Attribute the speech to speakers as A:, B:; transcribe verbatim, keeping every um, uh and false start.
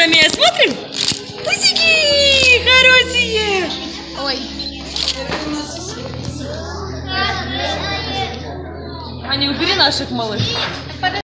A: Ромео, смотрим? Пусики хорошие.
B: Ой.
A: Аня, убери наших малышек.